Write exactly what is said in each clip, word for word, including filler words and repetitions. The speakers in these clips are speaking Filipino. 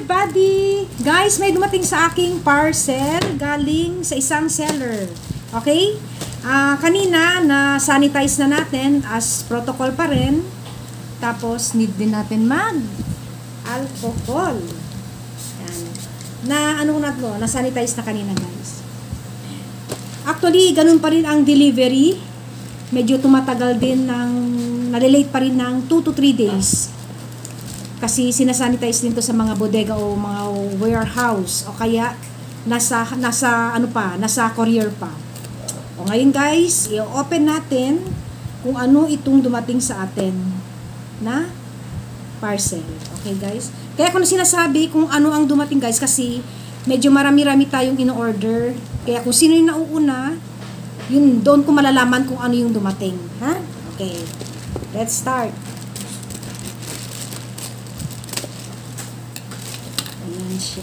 everybody! Guys, may dumating sa aking parcel galing sa isang seller. Okay? Uh, kanina, na-sanitize na natin as protocol pa rin. Tapos, need din natin mag-alcohol. Yan. Na, ano na to? Na-sanitize na kanina, guys. Actually, ganun pa rin ang delivery. Medyo tumatagal din ng, nalilate pa rin ng two to three days. Kasi sinasanitize din to sa mga bodega o mga warehouse o kaya nasa nasa ano pa, nasa courier pa. O ngayon guys, i-open natin kung ano itong dumating sa atin na parcel. Okay guys? Kaya kung sinasabi kung ano ang dumating guys kasi medyo marami-rami tayong in-order. Kaya kung sino yung nauuna, yun doon ko malalaman kung ano yung dumating, ha? Okay. Let's start. Siya.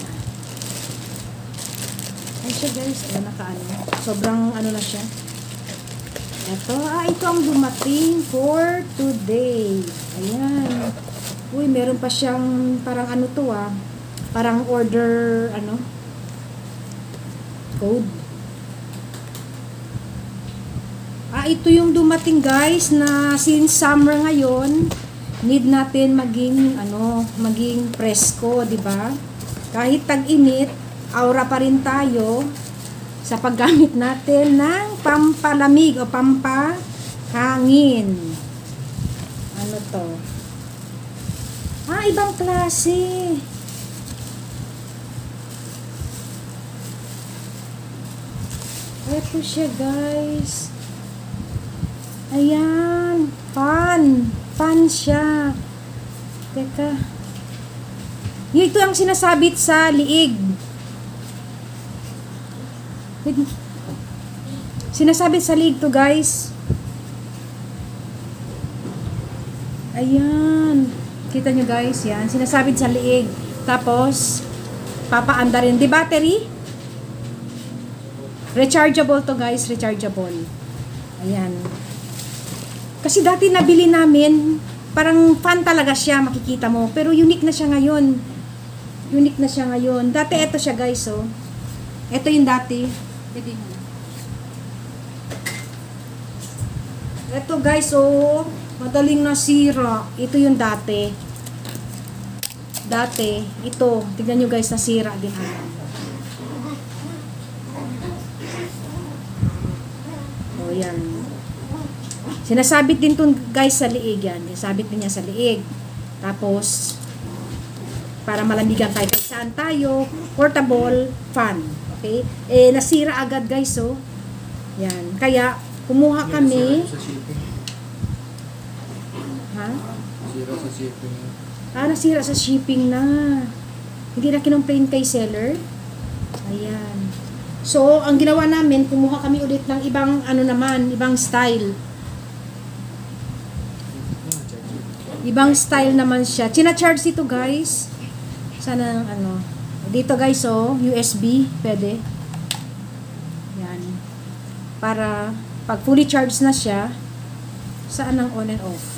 Ayan siya guys. Ayan nakaano. Sobrang ano na siya. Ito. Ah, ito ang dumating for today. Ayan. Uy, meron pa siyang parang ano to ah. Parang order ano. Code. Ah, ito yung dumating guys na since summer ngayon, need natin maging ano, maging presko, di ba? Kahit tag-init, aura pa rin tayo sa paggamit natin ng pampalamig o pampahangin. Ano to? Ah, ibang klase. Ito siya, guys. Ayan. Fan. Fan siya. Teka. Ito ang sinasabit sa liig. Sinasabit sa liig to guys. Ayan. Kita nyo guys, yan. Sinasabit sa liig. Tapos, papaanda rin. Di battery? Rechargeable to guys. Rechargeable. Ayan. Kasi dati nabili namin, parang fan talaga siya, makikita mo. Pero unique na siya ngayon. Unique na siya ngayon. Dati ito siya guys, oh. Ito yung dati. Ito guys, oh. Madaling nasira. Ito yung dati. Dati. Ito. Tignan nyo guys, nasira din. Oh, yan. Sinasabit din to guys sa liig yan. Sinasabit din niya sa liig. Tapos, para malamigan tayo kahit saan tayo, portable fan. Okay? Eh, nasira agad guys, oh. Yan. Kaya, kumuha kami. Nasira sa shipping. Ha? Nasira sa shipping. Ah, nasira sa shipping na. Hindi na kinumplain kay seller. Ayan. So, ang ginawa namin, kumuha kami ulit ng ibang, ano naman, ibang style. Ibang style naman siya. China-charge ito guys. Sana ano, dito guys, oh, U S B, pwede. Yan. Para pag fully charged na siya, saan ang on and off?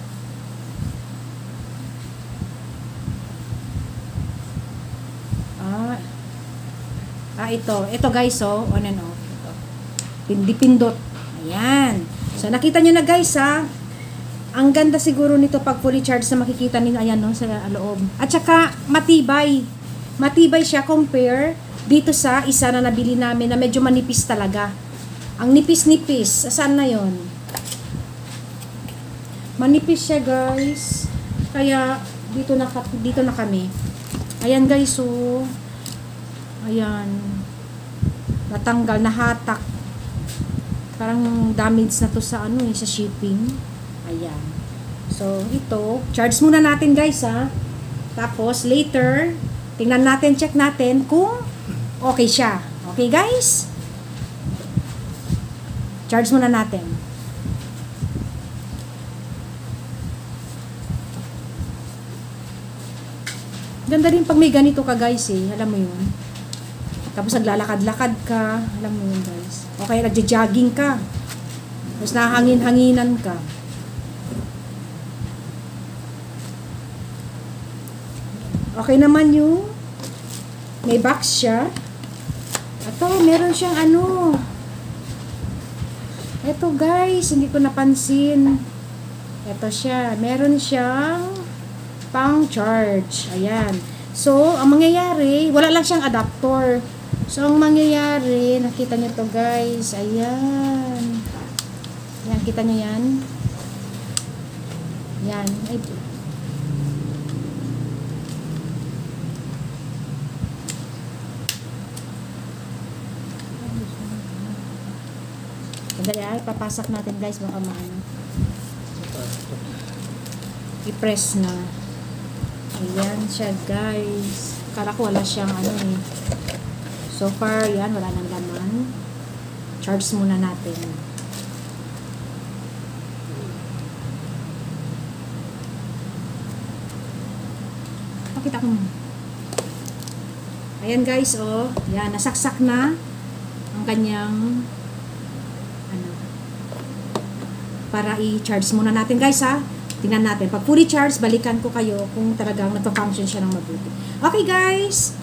Ah, ah ito. Ito guys, oh, on and off. Ito. Dipindot. Ayan. So, nakita nyo na guys, ha. Ang ganda siguro nito pag fully charged na makikita ninyo ayan no, sa loob. At saka matibay. Matibay siya compare dito sa isa na nabili namin na medyo manipis talaga. Ang nipis-nipis. Saan na yon? Manipis siya guys. Kaya dito na, dito na kami. Ayan guys, so ayan. Natanggal, nahatak. Parang damage na to sa ano eh, sa shipping. Ayan. So, ito, charge muna natin guys ha. Tapos, later, tingnan natin, check natin kung okay siya. Okay guys? Charge muna natin. Ganda rin pag may ganito ka guys eh. Alam mo yun. Tapos naglalakad-lakad ka. Alam mo yun guys. O kaya nagja-jogging ka. Tapos nahangin-hanginan ka. Okay naman yung May box siya. Ito, meron siyang ano. Ito guys, hindi ko napansin. Ito siya. Meron siyang pang charge. Ayan. So, ang mangyayari, wala lang siyang adapter. So, ang mangyayari, nakita nyo to guys. Ayan. Ayan, kita nyo yan. Ayan. Ay, Dali ay, papasak natin guys, baka maano. I-press na. Ayan siya guys. Kala ko wala siyang ano eh. So far, yan, wala nang laman. Charge muna natin. Pakita ko muna. Ayan guys, oh. Yan, nasaksak na ang kanyang ano, para i-charge muna natin guys ha. Tingnan natin. Pag fully charged, balikan ko kayo kung talagang nagpa-function siya ng mabuti. Okay guys.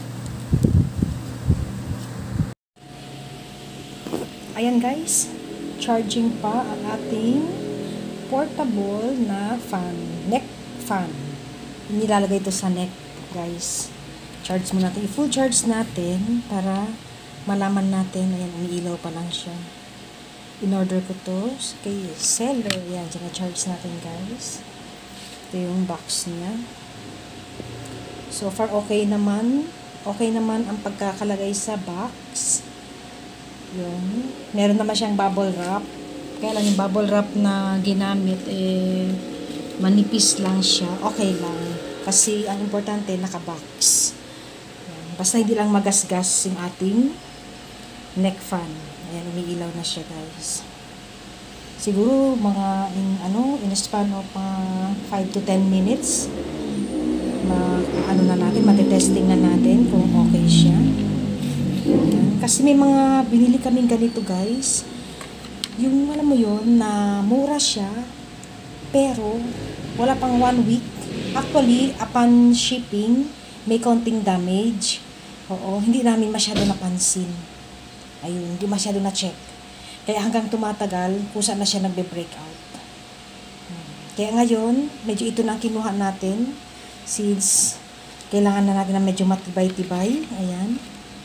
Ayan guys. Charging pa ang ating portable na fan. Neck fan. Nilalagay ito sa neck guys. Charge muna natin. I-full charge natin para malaman natin. Ayan, umiilaw pa lang siya. In-order ko to kay seller. Yan, charge natin guys. Ito yung box niya. So far, okay naman. Okay naman ang pagkakalagay sa box. Yung, meron naman siyang bubble wrap. Kaya lang yung bubble wrap na ginamit, eh, manipis lang siya. Okay lang. Kasi, ang importante, naka-box. Yan. Basta hindi lang magasgas yung ating neck fan. Ayan, umiilaw na siya guys. Siguro mga in, ano, in a span of uh, five to ten minutes, ma, ano na natin, matitesting na natin kung okay siya. Ayan. Kasi may mga binili kaming ganito guys. Yung alam mo yun, na mura siya, pero wala pang one week. Actually, upon shipping, may konting damage. Oo, hindi namin masyado napansin. Ayun, hindi masyado na-check. Kaya hanggang tumatagal, kung saan na siya nagbe-break out. Kaya ngayon, medyo ito na kinuha natin. Since kailangan na natin na medyo matibay-tibay. Ayan.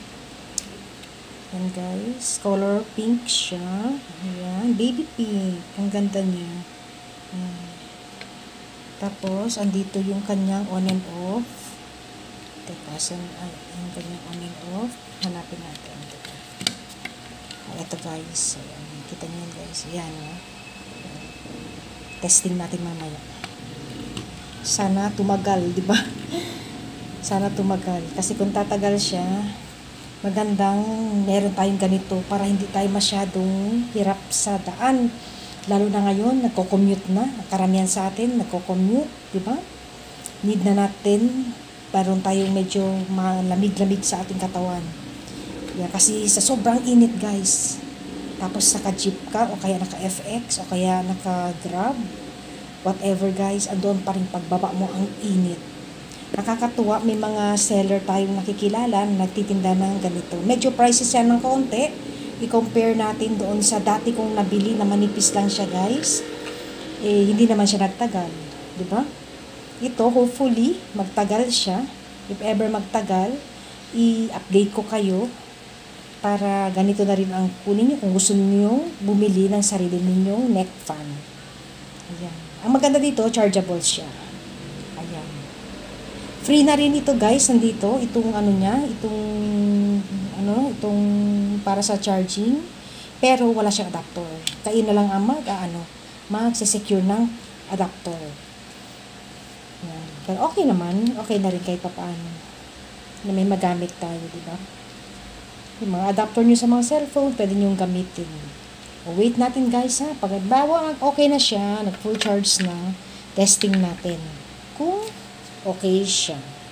Ayan guys. Color pink siya. Ayan. Baby pink. Ang ganda niya. Ayan. Tapos, andito yung kanyang on and off. Teka, saan, ay, yung kanyang on and off. Hanapin natin. Ito guys, ayan, kita niyo yan guys, ayan, no? Testing natin mamaya. Sana tumagal, di ba? Sana tumagal, kasi kung tatagal siya, magandang meron tayong ganito para hindi tayo masyadong hirap sa daan. Lalo na ngayon, nagko-commute na, karamihan sa atin, nagko-commute, di ba? Need na natin, meron tayong medyo malamig-lamig sa ating katawan. Yeah, kasi sa sobrang init guys, tapos naka-jeep ka o kaya naka-F X o kaya naka-Grab, whatever guys, andun pa rin pagbaba mo ang init. Nakakatuwa, may mga seller tayong nakikilala na nagtitinda ng ganito. Medyo prices yan ng konti, i-compare natin doon sa dati kong nabili na manipis lang siya guys, eh hindi naman siya nagtagal, di ba? Ito, hopefully, magtagal siya. If ever magtagal, i-update ko kayo para ganito na rin ang kunin nyo kung gusto niyo bumili ng sarili ninyong neck fan. Ayan. Ang maganda dito, chargeable siya. Ayan. Free na rin ito guys, nandito, itong ano niya, itong, ano, itong para sa charging, pero wala siyang adapter. Kayo na lang ang mag, ah, ano, mag-secure ng adapter. Ayan. Pero okay naman, okay na rin kahit papaano na may magamit tayo, di ba? Yung mga adapter nyo sa mga cellphone, pwede nyo gamitin. O wait natin guys ha. Pag bawa, okay na siya, nag full charge na, testing natin. Kung okay siya.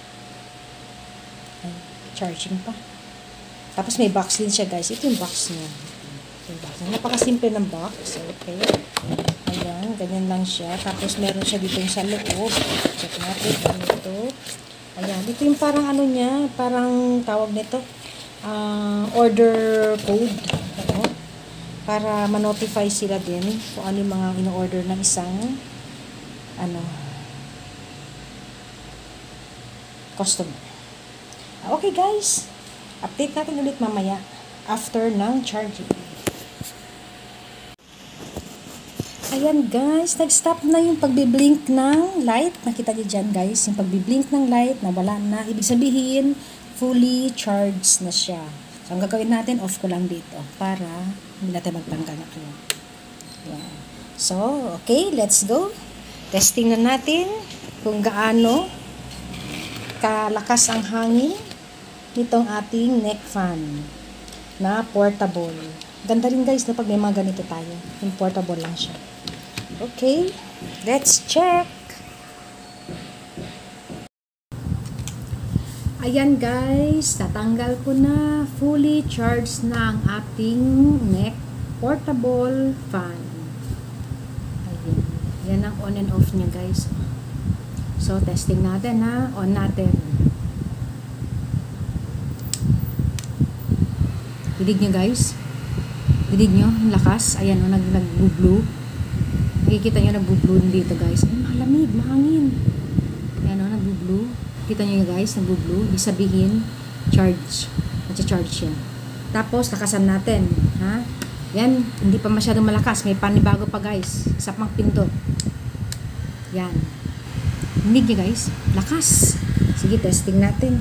Ay, charging pa. Tapos may box din siya guys. Ito yung box niya. Yung box. Napakasimple ng box. Okay. Ayan, ganyan lang siya. Tapos meron siya dito sa loob. Check natin. Ano ito? Ayan, ito yung parang ano niya, parang tawag nito, uh, order code. Oo. Para ma-notify sila din kung ano yung mga in-order ng isang ano, customer. Okay guys, update natin ulit mamaya after ng charging. Ayan guys, nag-stop na yung pagbiblink ng light. Nakita niyo dyan guys, yung pagbiblink ng light na wala na. Ibig sabihin, fully charged na siya. So, ang gagawin natin, off ko lang dito para hindi natin magtanggal na ano. Ayan. So, okay, let's go. Testing na natin kung gaano kalakas ang hangin nitong ating neck fan na portable. Ganda rin guys na pag may mga ganito tayo. Yung portable lang siya. Okay, let's check. Ayan guys, tatanggal ko na. Fully charged na ang ating neck portable fan. Ayan. Yan ang on and off niya guys. So, testing natin ha. On natin. Didig nyo guys. Didig nyo, yung lakas. Ayan o, nag nag-blue. Nakikita nyo nag-blue dito guys. Ay, malamig, mahangin. Ayan o, nag-blue. Kita nyo guys, nag-blue. Ibig sabihin, charge. Nag-charge siya. Tapos, lakasan natin. Ha? Yan, hindi pa masyadong malakas. May panibago pa guys. Isa pang pindot. Yan. Dinig nyo guys. Lakas. Sige, testing natin.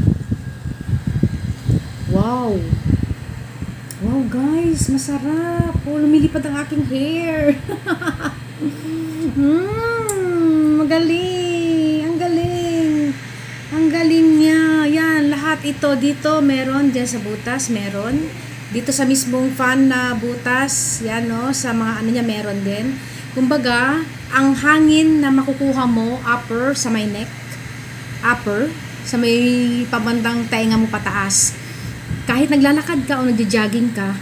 Wow. Wow guys, masarap. Oh, lumilipad ang aking hair. Hmm, magaling. Ang galing. Ang galing niya. Yan, lahat ito dito meron. Diyan sa butas meron. Dito sa mismong fan na butas. Yan no, sa mga ano niya meron din. Kumbaga, ang hangin na makukuha mo upper sa may neck. Upper sa may pabandang tainga mo pataas. Kahit naglalakad ka o nagja-jogging ka,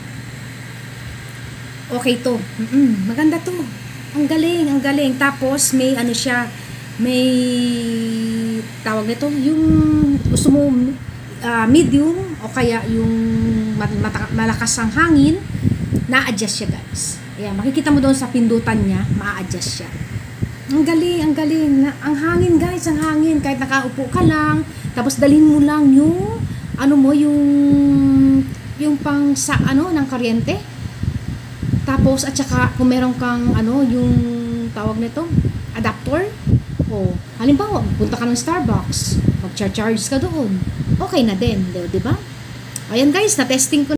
okay to. Mm-mm, maganda to. Ang galing, ang galing. Tapos, may ano siya, may tawag nito, yung gusto mo uh, medium o kaya yung malakas ang hangin, na-adjust siya guys. Ayan, makikita mo doon sa pindutan niya, ma-adjust siya. Ang galing, ang galing. Ang hangin guys, ang hangin. Kahit nakaupo ka lang, tapos dalhin mo lang yung ano mo, yung yung pang sa ano ng kuryente. Tapos at saka kung meron kang ano, yung tawag nito, adapter. O halimbawa, punta ka ng Starbucks, mag-charge ka doon. Okay na din, 'di ba? Ayan guys, na testing ko